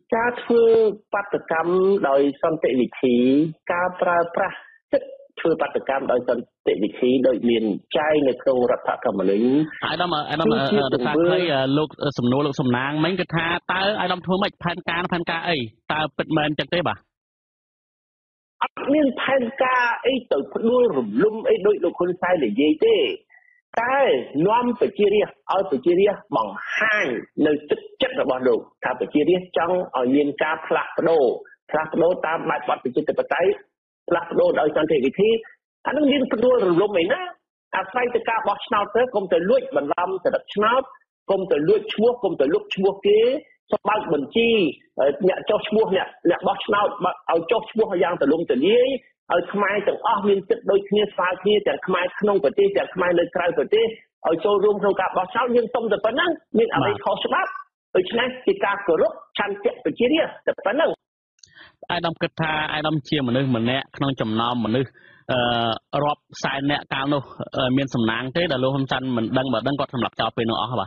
ការធ្វើបាតកម្មដោយសន្តិវិធីការប្រើប្រាស់ចិត្តធ្វើបាតកម្មដោយសន្តិវិធីដោយមានចែងនៅក្នុងរដ្ឋធម្មនុញ្ញអាយដាមរដ្ឋាភិបាលលោកសំណួរលោកសំណាងមិញគឺថាតើអាយដាមធ្វើម៉េចផែនការអីតើពិតមែនចឹងទេបាទអត់មានផែនការអីទៅផ្ដួលរំលំអីដោយលោកហ៊ុនសែននិយាយទេតែនាំប្រជារាស្ត្រឲ្យប្រជារាស្ត្របង្ហាញនៅទឹកចិត្តរបស់លោកថាប្រជារាស្ត្រចង់ឲ្យមានការផ្លាស់ប្ដូរតាមបែបបទប្រជាធិបតេយ្យផ្លាស់ប្ដូរដោយសន្តិវិធីអានឹងមានផ្ដួលរំលំអីណាអាស្រ័យទៅការបោះឆ្នោតទៅកុំទៅលួចបន្លំទៅដឹកឆ្នោតកុំទៅលួចឈ្មោះកុំទៅលុកឈ្មោះគេសម្បើកបញ្ជីអ្នកចុះឈ្មោះអ្នកបោះឆ្នោតឲ្យចុះឈ្មោះយ៉ាងទូលំទូលាយឲ្យខ្មែរទាំងអស់មានសិទ្ធិដូចគ្នាស្មើគ្នាទាំងខ្មែរក្នុងប្រទេសទាំងខ្មែរនៅក្រៅប្រទេសឲ្យចូលរួមក្នុងការបោះឆ្នោតយើងសុំតែប៉ុណ្ណឹងមានអ្វីខុសច្បាប់ដូច្នេះជាការគោរពឆន្ទៈប្រជារាស្ត្រតែប៉ុណ្ណឹងអាយដាមគិតថាអាយដាមជាមនុស្សម្នាក់ក្នុងចំណោមមនុស្សរាប់សែនអ្នកកាលនោះមានសំណាងទេដែលលោកហ៊ុនសែនមិនដឹងបើដឹងគាត់សម្លាប់ចោលពេលនោះអស់បាទ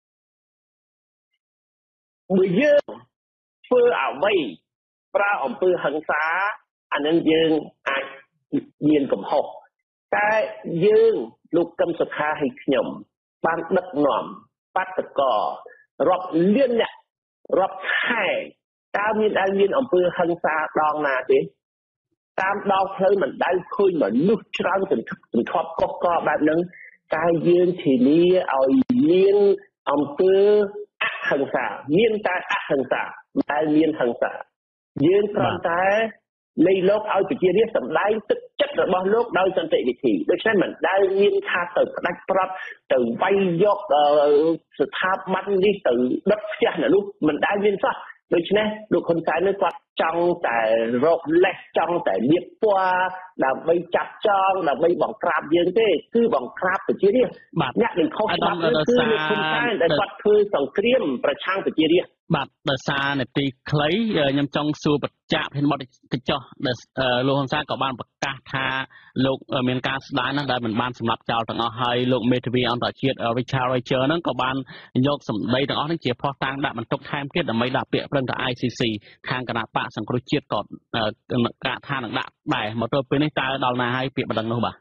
បើយើងធ្វើអ្វីប្រើអំពើហិង្សាអានឹងយើងអាចមានកំហុសតែយើងលោកកឹមសុខាឲ្យខ្ញុំបានដឹកនាំបាតកោរាប់លានអ្នករាប់ខែតើមានអំពើហិង្សាដងណាទេតាមដងផ្លូវមិនដែលឃើញមនុស្សច្រើនសន្ធប់កុសកបែបហ្នឹងតែយើងធានាឲ្យមានអំពើអហិង្សាមានតែអហិង្សាតែមានហិង្សាយើងគ្រាន់តែនៃលោកឲ្យប្រជារាស្ត្រសម្ដែងទឹកចិត្តរបស់លោកដោយសន្តិវិធីដូច្នេះមិនដែលមានថាទៅផ្ដាច់ប្រាប់ទៅវាយយកស្ថាប័ននេះទៅដុតផ្ទះអ្នកនោះមិនដែលមានសោះដូច្នេះលោកហ៊ុនសែននឹងគាត់ចង់តែរកលេសចង់តែលៀបពណ៌ដើម្បីចាប់ចងដើម្បីបង្ក្រាបយើងទេគឺបង្ក្រាបប្រជារាស្ត្រអ្នកនឹងខុសច្បាប់គឺលោកហ៊ុនសែនដែលគាត់ធ្វើសង្គ្រាមប្រឆាំងប្រជារាស្ត្របាទដោយសារនេតិខ្លីខ្ញុំចង់សួរបញ្ជាក់ពីបទកញ្ចោះដែលលោកហ៊ុនសែនក៏បានប្រកាសថាលោកមានការស្ដាយណាស់ដែលមិនបានសម្លាប់ចោលទាំងអស់ហើយលោកមេធាវីអន្តរជាតិ Richard Richer ហ្នឹងក៏បានយកសម្ដីទាំងអស់ហ្នឹងជាភស្តុតាងដាក់បន្ទុកថែមទៀតដើម្បីដាក់ពាក្យប្រឹងទៅ ICC ខាងគណៈបកសង្គ្រោះជាតិក៏កាថានឹងដាក់ដែរមកទល់ពេលនេះតើដល់ណាហើយពាក្យបណ្ដឹងនោះបាទ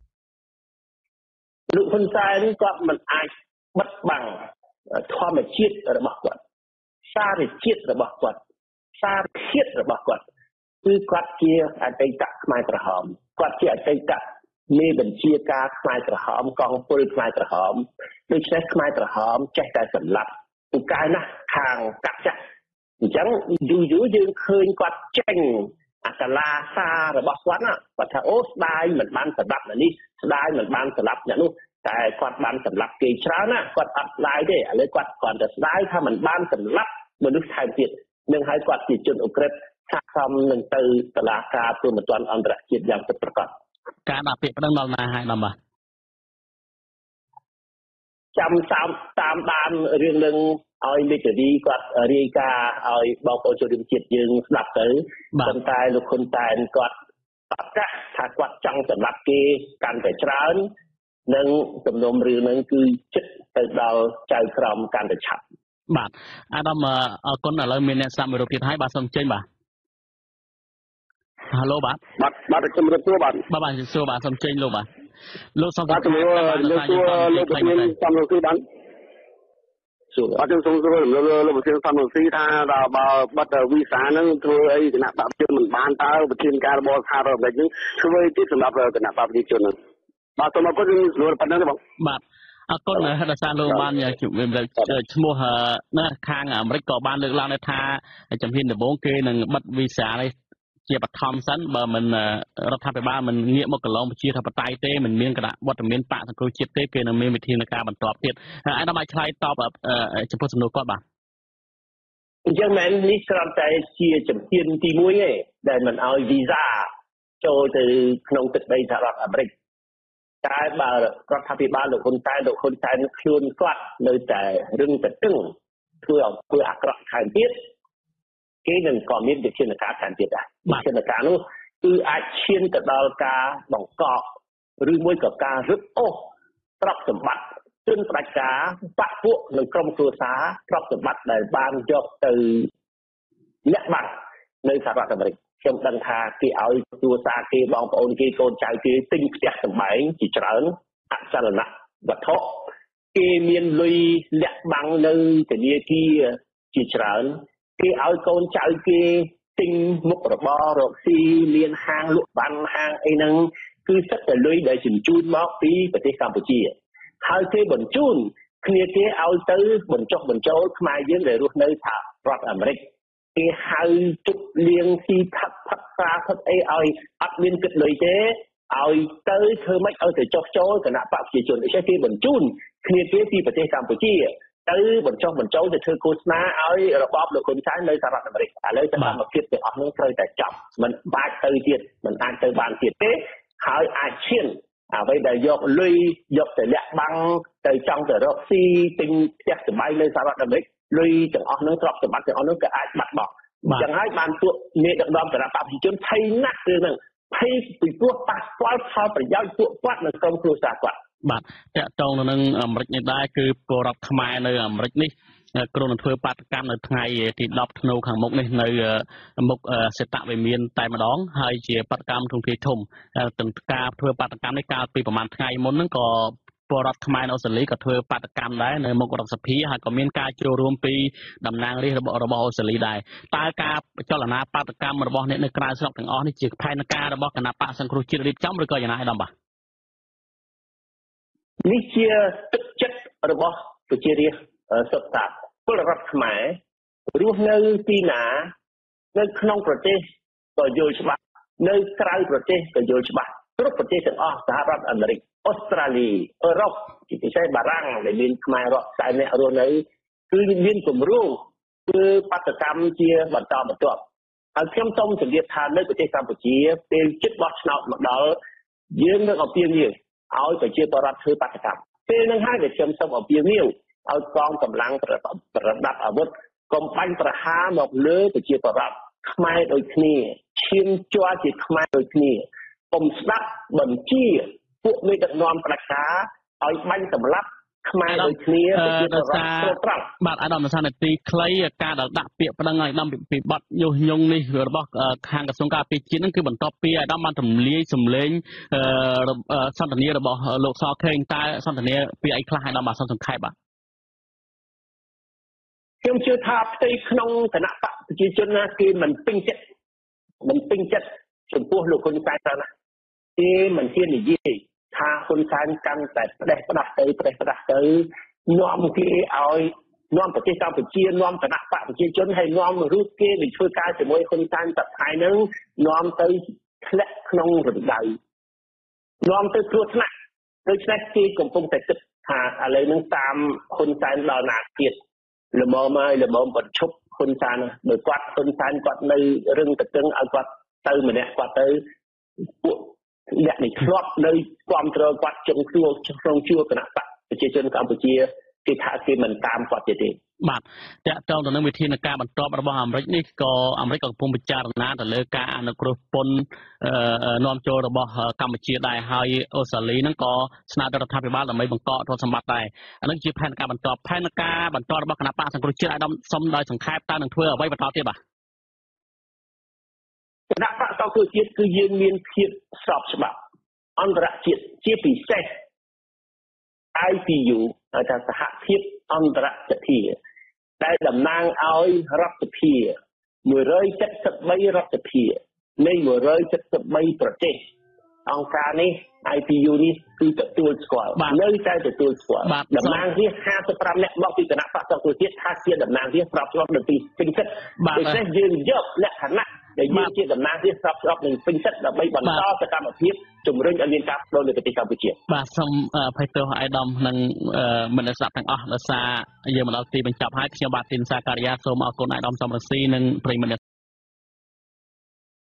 លោកហ៊ុនសែនគាត់មិនអាចបិទបាំងធម្មជាតិរបស់គាត់សារជាតិរបស់គាត់សារជាតិរបស់គាត់គឺគាត់ជាអតីតខ្មែរក្រហមគាត់ជាអតីតមេបញ្ជាការខ្មែរក្រហមកងពលខ្មែរក្រហមដូច្នេះខ្មែរក្រហមចេះតែសម្លាប់ពូកែណាស់ខាងកាក់ចាក់អញ្ចឹងយូរយើងឃើញគាត់ចេញអកលាសាររបស់គាត់ណាគាត់ថាអូស្ដាយមិនបានសម្លាប់អ្នកនេះស្ដាយមិនបានសម្លាប់អ្នកនោះតែគាត់បានសម្លាប់គេច្រើនណាគាត់អត់ស្ដាយទេឥឡូវគាត់គ្រាន់តែស្ដាយថាមិនបានសម្លាប់មនុស្សថែមទៀតនឹងឲ្យគាត់ជាជនអក្រិតស័ក្តិសមនឹងទៅតុលាការព្រហ្មទណ្ឌអន្តរជាតិយ៉ាងពិតប្រាកដការដាក់ពាក្យប្តឹងដល់ណាហើយដល់បាទចាំតាមដានរឿងនឹងឲ្យមេធាវីគាត់រាយការណ៍ឲ្យបងប្អូនជនជាតិយើងស្ដាប់ទៅប៉ុន្តែលោកហ៊ុនសែនគាត់ប្រកាសថាគាត់ចង់សម្លាប់គេកាន់តែច្រើននិងសំណុំរឿងនឹងគឺចិត្តទៅដល់ចៅក្រមកាន់តែឆាប់បាទអាដាមអរគុណឥឡូវមានអ្នកស្ដាប់មួយរូបទៀតហើយបាទសូមចេញបាទហៅឡូបាទជំរាបសួរបាទបាទសួរបាទសូមចេញលោកបាទលោកសូមជំរាបសួរលោកប្រធានសំរងស៊ីបាទសួរអត់ខ្ញុំសូមសួរលោកប្រធានសំរងស៊ីថាដល់បើបិទវីសាហ្នឹងធ្វើអីគណៈបព្វជិជនមិនបានតើប្រធានការរបស់សហរដ្ឋអាមេរិកហ្នឹងធ្វើអីទៀតសម្រាប់គណៈបព្វជិជនហ្នឹងបាទសូមអរគុណខ្ញុំស្រួលប៉ុណ្ណឹងទេបងបាទអរគុណដោយសារលោកបានឈ្មោះណាខាងអាមេរិកក៏បានលើកឡើងថាជំហានដំបូងគេនឹងបិទវីសានេះជាបឋមសិនបើមិនរដ្ឋាភិបាលមិនងាកមកកន្លងប្រជាធិបតេយ្យទេមិនមានគណៈវត្តមានបកសង្គ្រោះជាតិទេគេនឹងមានវិធានការបន្ទាប់ទៀតហើយអាចដើម្បីឆ្លើយតបចំពោះសំណួរគាត់បាទអញ្ចឹងមែននេះគ្រាន់តែជាជំហានទី1ទេដែលមិនឲ្យវីសាចូលទៅក្នុងទឹកដីសហរដ្ឋអាមេរិកតែបើរដ្ឋាភិបាលលោកហ៊ុនសែនខ្លួនគាត់នៅតែរឹងតែតឹងធ្វើឲ្យធ្វើអាក្រក់ថែមទៀតគេនឹងក៏មានវិធានការថែមទៀតដែរវិធានការនោះគឺអាចឈានទៅដល់ការបង្កប់ឬមួយក៏ការរឹបអូសទ្រព្យសម្បត្តិជនផ្ដាច់ការបកពួកនិងក្រុមគ្រួសារទ្រព្យសម្បត្តិដែលបានយកទៅលាក់បាំងនៅសហរដ្ឋអាមេរិកខ្ញុំដឹងថាគេឲ្យគ្រួសារគេបងប្អូនគេកូនចៅគេទិញផ្ទះសម្បែងជាច្រើនអចលនៈវត្ថុគេមានលុយលាក់បាំងនៅធនាគារជាច្រើនគេឲ្យកូនចៅគេទិញមុខរបររកស៊ីមានហាងលក់បានហាងអីហ្នឹងគឺសិតតែលុយដែលជញ្ជូនមកពីប្រទេសកម្ពុជាហើយគេបញ្ជូនគ្នាគេឲ្យទៅបញ្ចុះបញ្ចូលខ្មែរយើងដែលរស់នៅសហរដ្ឋអាមេរិកគេហៅជប់លៀងស៊ីផឹកសាផឹកអីឲ្យអត់មានគិតលុយទេឲ្យទៅធ្វើម៉េចឲ្យទៅចុះចូលគណៈបកប្រជាជនដូច្នេះគេបញ្ជូនគ្នាគេពីប្រទេសកម្ពុជាទៅបញ្ចុះបញ្ចូលទៅធ្វើឃោសនាឲ្យរបបលោកហ៊ុនសែននៅសហរដ្ឋអាមេរិកឥឡូវសកម្មភាពទាំងអស់នោះត្រូវតែចប់មិនបាច់ទៅទៀតមិនអាចទៅបានទៀតទេហើយអាចឈានអ្វីដែលយកលុយយកទៅលាក់បាំងទៅចង់ទៅរកស៊ីទិញផ្ទះសម្បែងនៅសហរដ្ឋអាមេរិកលុយទាំងអស់នោះទ្រព្យសម្បត្តិទាំងអស់នោះក៏អាចបាត់បង់អញ្ចឹងហើយបានពួកមេដឹកនាំគណៈបកប្រជាជនភ័យណាស់រឿងហ្នឹងភ័យពីព្រោះប៉ះពាល់ផលប្រយោជន៍ពួកគាត់នៅក្នុងគ្រួសារគាត់បាទតកតងនឹងអាមេរិកនេះដែរគឺពលរដ្ឋខ្មែរនៅអាមេរិកនេះគ្រោងនឹងធ្វើបាតកម្មនៅថ្ងៃទី10ធ្នូខាងមុខនេះនៅមុខសេតវិមានតែម្ដងហើយជាបាតកម្មធំធំទាំងការធ្វើបាតកម្មនេះកាលពីប្រហែលថ្ងៃមុនហ្នឹងក៏ពលរដ្ឋខ្មែរនៅអូស្ត្រាលីក៏ធ្វើបាតកម្មដែរនៅមុខរដ្ឋសភាហើយក៏មានការចូលរួមពីតំណាងរាស្ត្ររបស់អូស្ត្រាលីដែរតើការចលនាបាតកម្មរបស់អ្នកនៅក្រៅស្រុកទាំងអស់នេះជាផែនការរបស់គណៈបកសង្គ្រោះជាតិរៀបចំឬក៏យ៉ាងណាឯកឧត្តមបាទនេះជាទឹកចិត្តរបស់ប្រជារាស្ត្រសុទ្ធសាធពលរដ្ឋខ្មែររស់នៅទីណានៅក្នុងប្រទេសក៏យល់ច្បាស់នៅក្រៅប្រទេសក៏យល់ច្បាស់គ្រប់ប្រទេសទាំងអស់សហរដ្ឋអាមេរិកអូស្ត្រាលីអឺរ៉ុបជាពិសេសបារាំងដែលមានខ្មែររាប់សែនអ្នករស់នៅគឺមានគម្រោងធ្វើបាតកម្មជាបន្តបន្ទាប់ហើយខ្ញុំសូមជម្រាបថានៅប្រទេសកម្ពុជាពេលជិតបោះឆ្នោតមកដល់យើងនឹងអំពាវនាវឲ្យប្រជាពលរដ្ឋធ្វើបាតកម្មពេលហ្នឹងហើយដែលខ្ញុំសូមអំពាវនាវឲ្យកងកម្លាំងប្រដាប់អាវុធកុំបាញ់ប្រហារមកលើប្រជាពលរដ្ឋខ្មែរដូចគ្នាឈាមជ័រជាខ្មែរដូចគ្នាកុំស្ដាប់បញ្ជាពួកមេដឹកនាំផ្ដាច់ការឲ្យបាញ់សម្លាប់ខ្មែរដូចគ្នាប្រជាពលរដ្ឋគ្រប់ត្រង់បាទអាដាមសានទីខ្លីការដែលដាក់ពាក្យប្តឹងឲ្យអាដាមពីបទញុះញង់នេះរបស់ខាងក្រសួងការពារជាតិហ្នឹងគឺបន្ទាប់ពីអាដាមបានទម្លាយសម្លេងសន្ទនារបស់លោកសខេងតើសន្ទនាពីអីខ្លះអាដាមបាទសង្ខេបបាទខ្ញុំជឿថាផ្ទៃក្នុងគណៈបកប្រជាជនណាគេមិនពេញចិត្តចំពោះលោកហ៊ុនសែនទៅណាគេមិនហ៊ាននិយាយថាហ៊ុនសែនកាន់តែផ្ដេសផ្ដាស់ទៅនាំគេឲ្យនាំប្រទេសកម្ពុជានាំគណៈបកប្រជាជនហើយនាំរូបគេទៅធ្វើការជាមួយហ៊ុនសែនតែថ្ងៃហ្នឹងនាំទៅធ្លាក់ក្នុងរណ្ដៅនាំទៅគ្រោះថ្នាក់ដូច្នេះគេកំពុងតែគិតថាឥឡូវហ្នឹងតាមហ៊ុនសែនដល់ណាទៀតល្មមបញ្ឈប់ហ៊ុនសែនដោយគាត់ហ៊ុនសែនគាត់នៅរឹងតឹងឲ្យគាត់ទៅម្នាក់គាត់ទៅពួកអ្នកនេះធ្លាប់នៅគ្រប់គ្រងគាត់ក្នុងជួរគណៈបកប្រជាជនកម្ពុជាគេថាគេមិនតាមគាត់ទេបាទតើតើទៅនឹងវិធានការបន្ទាប់របស់អាមេរិកនេះក៏អាមេរិកក៏កំពុងពិចារណាទៅលើការអនុគ្រោះពន្ធនាំចូលរបស់កម្ពុជាដែរហើយអូស្ត្រាលីហ្នឹងក៏ស្នើទៅរដ្ឋាភិបាលដើម្បីបង្កទ្រព្យសម្បត្តិដែរអានឹងជាផែនការបន្តរបស់គណៈបកសង្គ្រោះជាតិអាដាមសុំដោយសង្ខេបតើនឹងធ្វើអ្វីបន្តទៀតបាទគណៈបកសង្គ្រោះជាតិគឺយើងមានភាពស្របច្បាប់អន្តរជាតិជាពិសេស IPU ថាសហភាពអន្តរជាតិដែលតំណាងឲ្យរដ្ឋសភា173រដ្ឋសភានៃ173ប្រទេសអង្គការនេះ IPU នេះគឺទទួលស្គាល់នៅតែទទួលស្គាល់តំណាងរាស្ត្រ55នាក់មកពីគណៈបកសង្គ្រោះជាតិថាជាតំណាងរាស្ត្រស្របច្បាប់នៅទីពេញសិទ្ធិដូច្នេះយើងយកលក្ខណៈដែលយើងជាតំណាងរាស្ត្រស្របច្បាប់នឹងពេញសិទ្ធិដើម្បីបន្តសកម្មភាពជំរុញឲ្យមានការផ្ដោតនៅប្រទេសកម្ពុជាបាទសូមអភ័យទោសអាយដាមនិងមនស្សទាំងអស់ដោយសារយើងមកដល់ទីបញ្ចប់ហើយខ្ញុំបាទទីនសាការីយ៉ាសូមអរគុណអាយដាមសំរងស៊ីនិងប្រិយមិត្ត